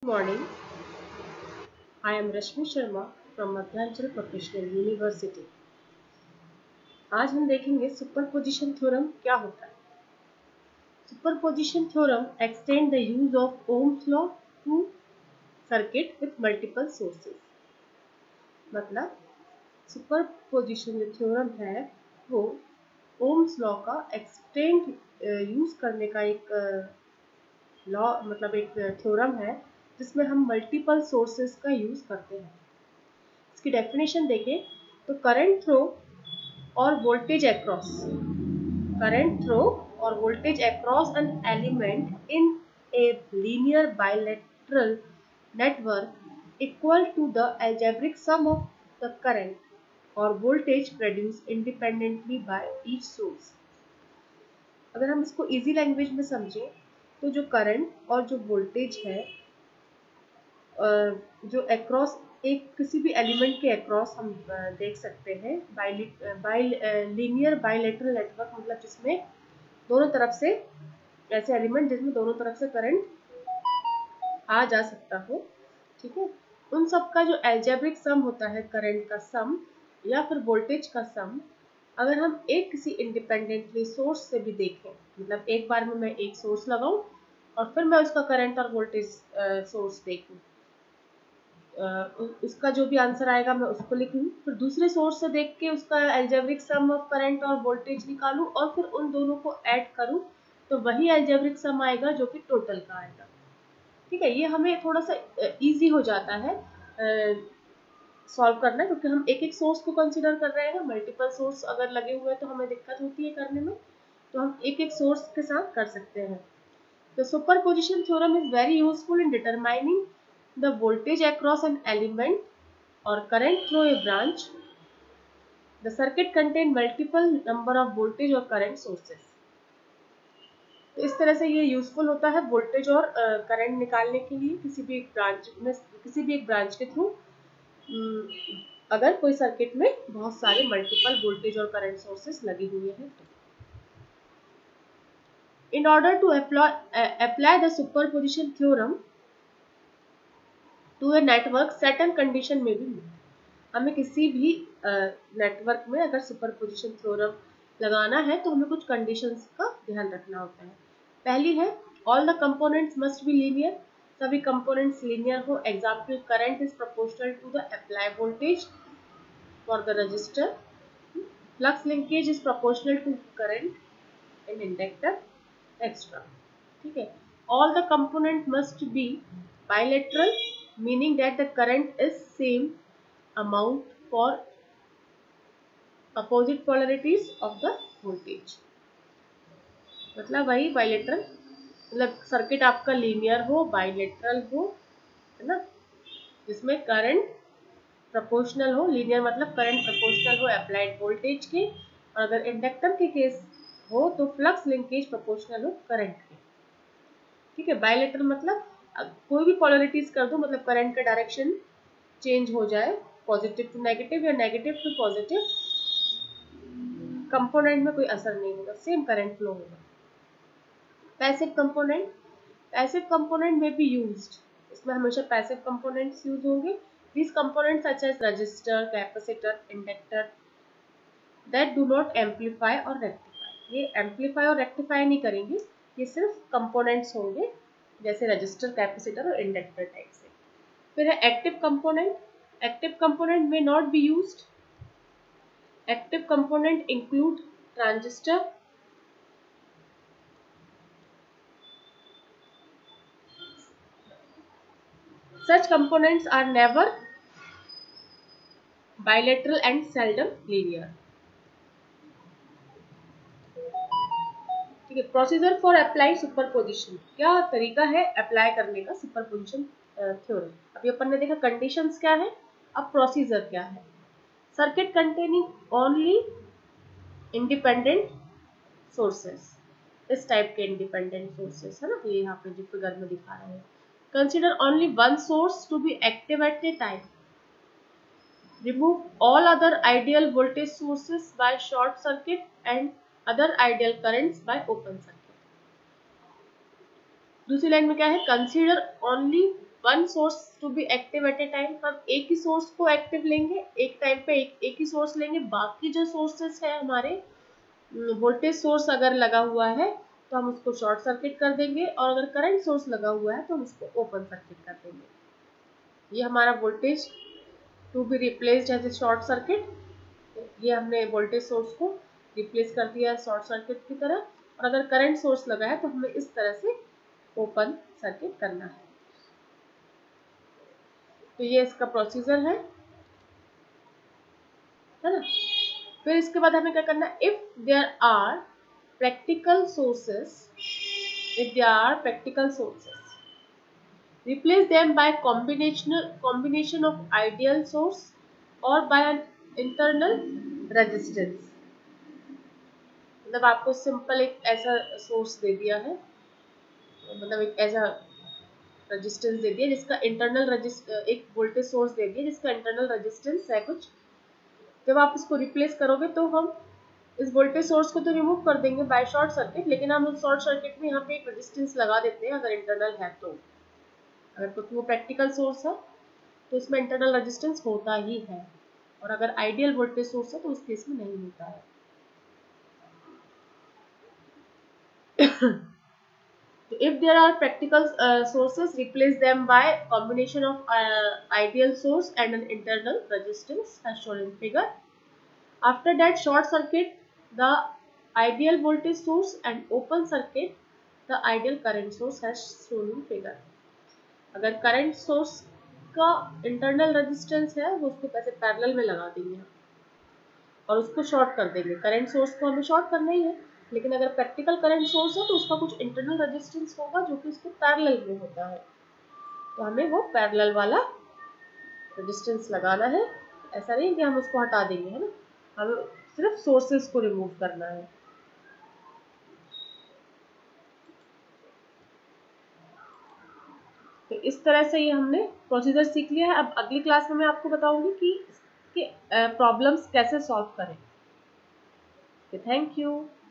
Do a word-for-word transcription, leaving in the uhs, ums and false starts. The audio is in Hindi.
Morning, I am Rashmi Sharma from Madhyanchal professional university. आज हम देखेंगे सुपरपोजिशन थ्योरम क्या होता है। Superposition theorem extend the use of Ohm's law to circuit with multiple sources. मतलब सुपरपोजिशन जो थ्योरम है वो ओम्स लॉ का एक्सटेंड यूज करने का एक लॉ मतलब एक थ्योरम है जिसमें हम मल्टीपल सोर्सेज का यूज करते हैं। इसकी डेफिनेशन देखें तो करंट थ्रो और वोल्टेज अक्रॉस करंट थ्रो और voltage across an element in a linear bilateral network equal to the algebraic sum of the current or voltage produced independently by each source। अगर हम इसको इजी लैंग्वेज में समझें तो जो करंट और जो वोल्टेज है जो अक्रॉस एक किसी भी एलिमेंट के अक्रॉस हम देख सकते हैं by by linear bilateral network, मतलब जिसमें दोनों तरफ से ऐसे एलिमेंट जिसमें दोनों तरफ से करंट आ जा सकता हो, ठीक है। उन सब का जो एल्जेब्रिक सम होता है, करंट का सम या फिर वोल्टेज का सम, अगर हम एक किसी इंडिपेंडेंटली सोर्स से भी देखें, मतलब एक बार में मैं एक सोर्स लगाऊं और फिर मैं उसका करंट और वोल्टेज सोर्स देखूं, उसका जो भी आंसर आएगा मैं उसको लिख लूँ, फिर दूसरे सोर्स से देख के उसका एल्जेब्रिक सम ऑफ करंट और वोल्टेज निकालूं और फिर उन दोनों को ऐड करूं तो वही एल्जेब्रिक सम आएगा जो कि टोटल का आएगा, ठीक है। ये हमें थोड़ा सा इजी हो जाता है सॉल्व करना, क्योंकि हम एक एक सोर्स को कंसीडर कर रहे हैं ना। मल्टीपल सोर्स अगर लगे हुए हैं तो हमें दिक्कत होती है करने में, तो हम एक एक सोर्स के साथ कर सकते हैं। तो superposition theorem is very useful in determining the voltage across an element or current through a branch. The circuit contain multiple number of voltage और current sources। तो इस तरह से ये यूजफुल होता है वोल्टेज और करंट uh, निकालने के लिए किसी भी एक ब्रांच में, किसी भी एक ब्रांच के थ्रू अगर कोई सर्किट में बहुत सारे मल्टीपल वोल्टेज और करंट सोर्सेस लगे हुए हैं तो। In order to apply uh, apply the superposition theorem to a network, certain condition में भी हमें किसी भी नेटवर्क uh, में अगर सुपरपोजिशन थ्योरम लगाना है तो हमें कुछ कंडीशंस का ध्यान रखना होता है। पहली है all the components must be linear, सभी कंपोनेंट्स लीनियर हो। Example current is proportional to the apply voltage for the resistor, flux linkage is proportional to current in inductor extra, ठीक है। All the component must be bilateral, meaning that the current is same amount for opposite polarities of the voltage। मतलब वही बाइलेटरल, मतलब सर्किट आपका लीनियर हो, बाइलेटरल हो, है ना, जिसमें करंट प्रोपोर्शनल हो। लीनियर मतलब करंट प्रोपोर्शनल हो अप्लाइड वोल्टेज के, और अगर इंडक्टर के केस हो तो फ्लक्स लिंकेज प्रोपोर्शनल हो करंट के, ठीक है। बाइलेटरल मतलब कोई भी पोलरिटीज कर दो, मतलब करंट का डायरेक्शन चेंज हो जाए, पॉजिटिव टू नेगेटिव या नेगेटिव टू पॉजिटिव, कंपोनेंट में कोई असर नहीं होगा, सेम करंट फ्लो होगा। पैसिव कंपोनेंट, पैसिव कंपोनेंट में भी यूज्ड, इसमें हमेशा पैसिव कंपोनेंट्स यूज होंगे। these components such as resistor, capacitor, inductor that do not amplify or rectify, ये amplify और rectify नहीं करेंगे, ये सिर्फ कंपोनेंट्स होंगे जैसे रजिस्टर, कैपेसिटर और इंडक्टर टाइप से। फिर है एक्टिव कंपोनेंट, एक्टिव कंपोनेंट में not be used. Active component include transistor, such components are never bilateral and seldom linear, ठीक है। प्रोसीजर फॉर अप्लाई सुपरपोजिशन, क्या तरीका है अप्लाई करने का सुपरपोजिशन थ्योरम। अभी अपन ने देखा कंडीशंस क्या है, अब प्रोसीजर क्या है। Circuit containing only independent sources, इस टाइप के इंडिपेंडेंट सोर्सेस है ना, ये यहाँ पे जो फिगर में दिखा रहे हैं। Consider only one source to be active at a time, remove all other ideal voltage sources by short circuit and other ideal currents by open circuit। दूसरी लाइन में क्या है, consider only one source to be active at a time, हम एक ही सोर्स को एक्टिव लेंगे, एक टाइम पे एक, एक ही सोर्स लेंगे, बाकी जो सोर्सेस है हमारे, वोल्टेज सोर्स अगर लगा हुआ है तो हम उसको शॉर्ट सर्किट कर देंगे, और अगर करंट सोर्स लगा हुआ है तो हम उसको ओपन सर्किट कर देंगे। ये हमारा voltage to be replaced as a short circuit, ये हमने वोल्टेज सोर्स को रिप्लेस कर दिया है शॉर्ट सर्किट की तरह, और अगर करंट सोर्स लगा है तो हमें इस तरह से ओपन सर्किट करना है। तो ये इसका प्रोसीजर है है ना। फिर इसके बाद हमें क्या करना है, if there are practical sources, if there are practical sources, replace them by combination combination of ideal source or by an internal resistance। मतलब आपको सिंपल एक ऐसा सोर्स दे दिया है, मतलब एक ऐसा रेजिस्टेंस दे दिया जिसका इंटरनल रजिस्ट एक वोल्टेज सोर्स दे दिया जिसका इंटरनल रेजिस्टेंस है कुछ। जब आप इसको रिप्लेस करोगे तो हम इस वोल्टेज सोर्स को तो रिमूव कर देंगे बाय शॉर्ट सर्किट, लेकिन हम उस शॉर्ट सर्किट में यहाँ पे एक रेजिस्टेंस लगा देते हैं अगर इंटरनल है तो। अगर क्योंकि वो प्रैक्टिकल सोर्स है तो इसमें इंटरनल रेजिस्टेंस होता ही है, और अगर आइडियल वोल्टेज सोर्स है तो उस केस में नहीं होता है। So if there are practical uh, sources, replace them by combination of uh, ideal source and an internal resistance as shown in figure. After that, short circuit the ideal voltage source and open circuit the ideal current source as shown in figure. अगर करंट सोर्स का इंटरनल रेजिस्टेंस है वो उसको पैसे पैरेलल में लगा देंगे और उसको शॉर्ट कर देंगे। करंट सोर्स को हमें शॉर्ट करना ही है, लेकिन अगर प्रैक्टिकल करंट सोर्स है तो उसका कुछ इंटरनल रेजिस्टेंस होगा जो कि उसके पैरेलल में होता है, तो हमें वो पैरेलल वाला रेजिस्टेंस लगाना है। ऐसा नहीं कि हम उसको हटा देंगे, है ना, हमें सिर्फ सोर्सेस को रिमूव करना है। तो इस तरह से ये हमने प्रोसीजर सीख लिया है। अब अगली क्लास में मैं आपको बताऊंगी कि इसके प्रॉब्लम्स कैसे सॉल्व करें। Thank you.